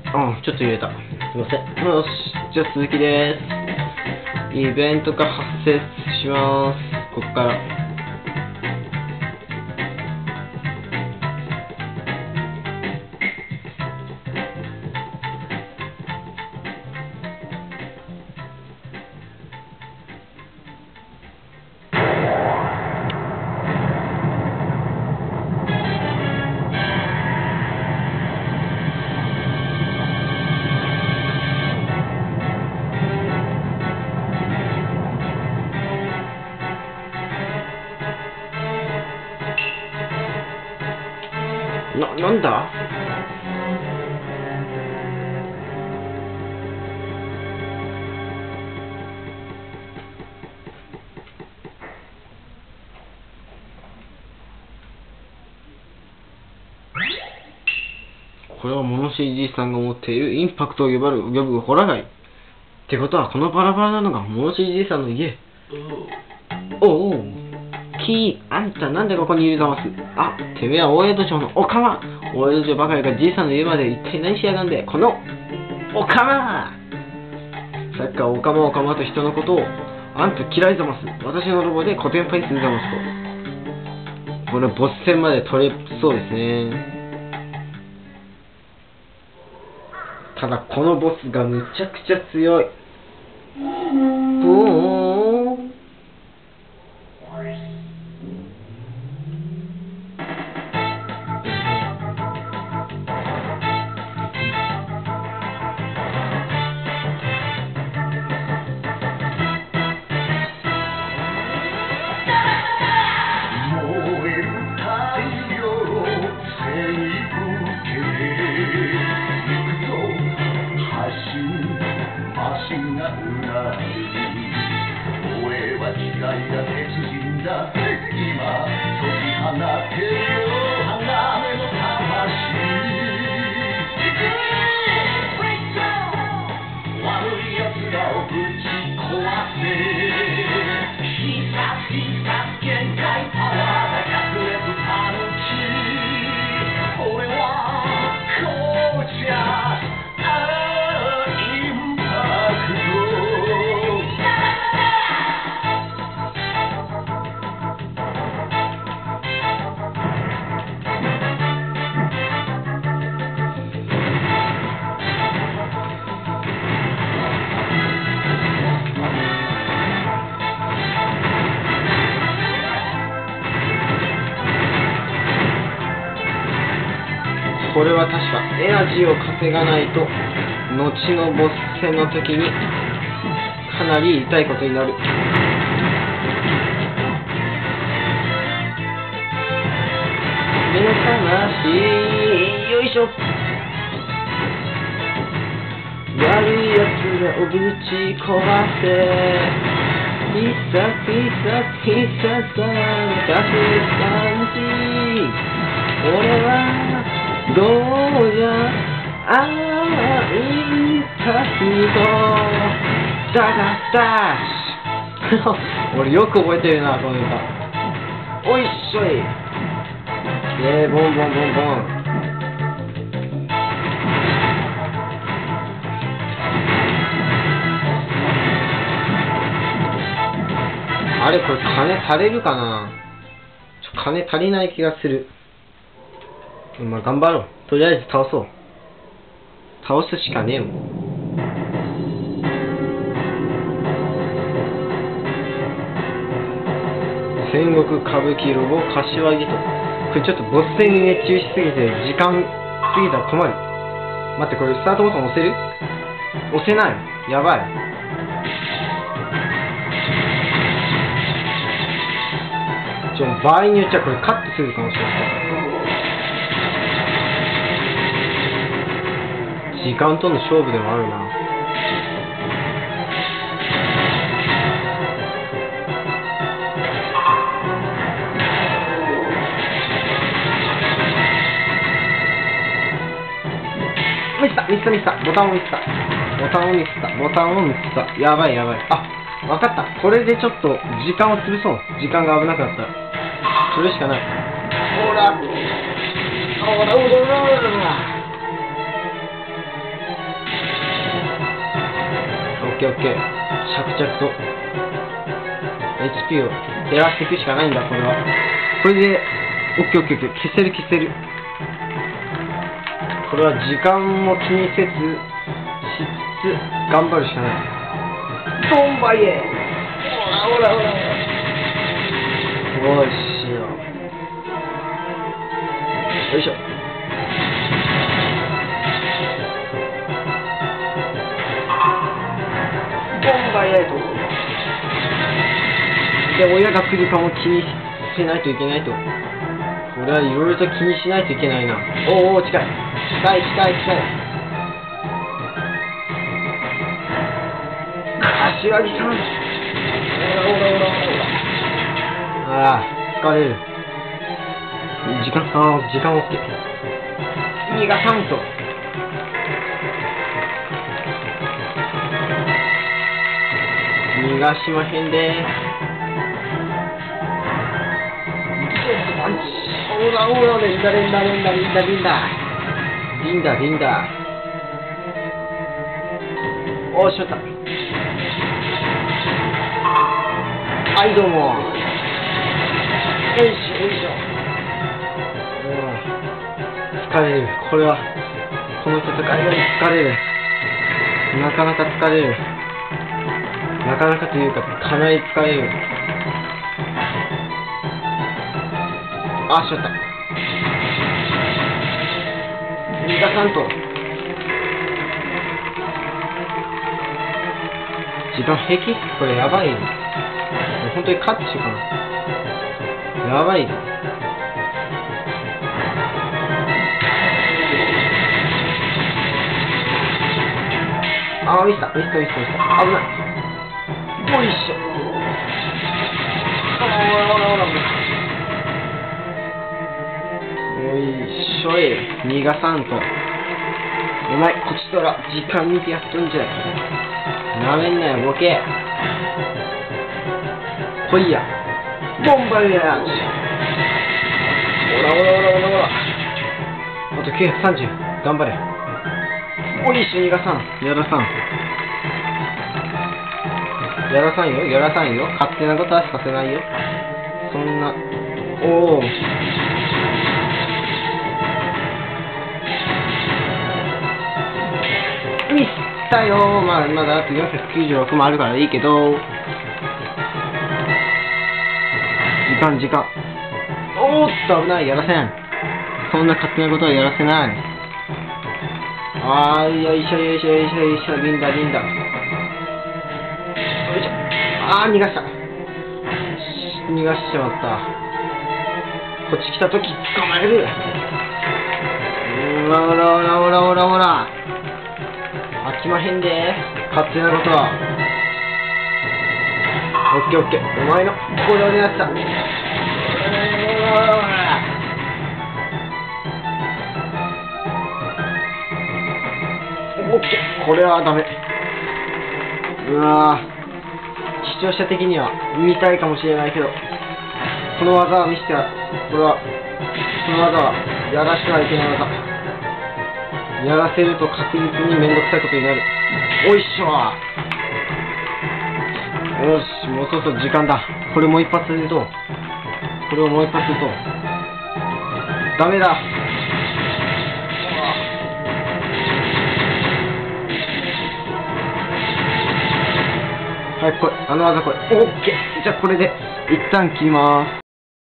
あ、ちょっと揺れた。すいません。よし、じゃあ続きです。イベントが発生します。ここから。なんだ？これは物知りじいさんが持っているインパクトを呼ぶホラガイ。ってことはこのバラバラなのが物知りじいさんの家。おう。あんたなんでここにいるざます？あ、てめえは大江戸城のオカマ。大江戸城ばかりがじいさんの家まで一体何しやがんで、このオカマ。さっきからオカマと人のことをあんた嫌いざます。私のロボでコテンパイするざますと。これボス戦まで取れそうですね。ただこのボスがむちゃくちゃ強い。これは確かエナジーを稼がないと後のボス戦の時にかなり痛いことになる。目の話よいしょ。悪いやつらをぶち壊せ。必殺さ出す感じ。俺はどうじゃインパクトダダッシュ俺よく覚えてるなこの歌。おいっしょい。ボンボンボンボン。あれこれ金足れるかな。金足りない気がする。まあ頑張ろう。とりあえず倒そう。倒すしかねえもん。戦国歌舞伎ロボ柏木と。これちょっとボス戦に熱中しすぎて時間過ぎたら困る。待って、これスタートボタン押せる？押せない。やばい。場合によっちゃこれカットするかもしれない。時間との勝負でもあるな。ミスったボタンをミスった。やばい。あ、わかった。これでちょっと時間を潰そう。時間が危なくなったらそれしかない。ほらッケーオッケー。着々と HP を減らしていくしかないんだ、これは。これでオッケーオッケーオッケー。消せる消せる。これは時間も気にせずしつつ頑張るしかない。ボンバイエー。ほらほらほら。よしよ。よいしょ。ボンバイエーと。で、親が来るかも気にしないといけないと。これはいろいろと気にしないといけないな。おお、近い。近い近い近い。柏木さん。ああ、疲れる。時間 OK。逃がさんと。逃がしまへんでー。ほらほら、連打連打連打連打連打。リンダリンダ。おーしょった。はいどうも。よいしょよいしょ。疲れる。これはこの戦いが疲れる。なかなか疲れる。なかなかというかかなり疲れる。あ、しょった。逃がさんと。時間平気？これやばいよ。本当に勝ってしかな。やばいよ。あー、ミスった。危ない。よいしょ。おいしょい。逃がさんと。お前、こっちとら時間見てやっとんじゃい。なめんなよ、ボケ。来いや。ボンバイアージ。ほら。あと930。頑張れ。おいしょ、逃がさん。やらさん。やらさんよ。勝手なことはさせないよ。そんな。おお。ミスったよ。まだあと496もあるからいいけど。時間。おーっと、危ない。やらせん。そんな勝手なことはやらせない。あー、よいしょ。リンダ。よいしょ。あー、逃がした。逃がしちまった。こっち来たとき捕まえる。ほら。飽きまへんで。勝手なことは。オッケー。お前のこれを狙ってた。オッケー。これはダメ。うわぁ。視聴者的には見たいかもしれないけど、この技は見せては、この技はやらしてはいけない技。やらせると確実にめんどくさいことになる。おいしょー。よし、もうそろそろ時間だ。これもう一発でどう？これをもう一発でどう？ダメだ。はい、これ、あの技これ。オッケー。じゃあこれで一旦切ります。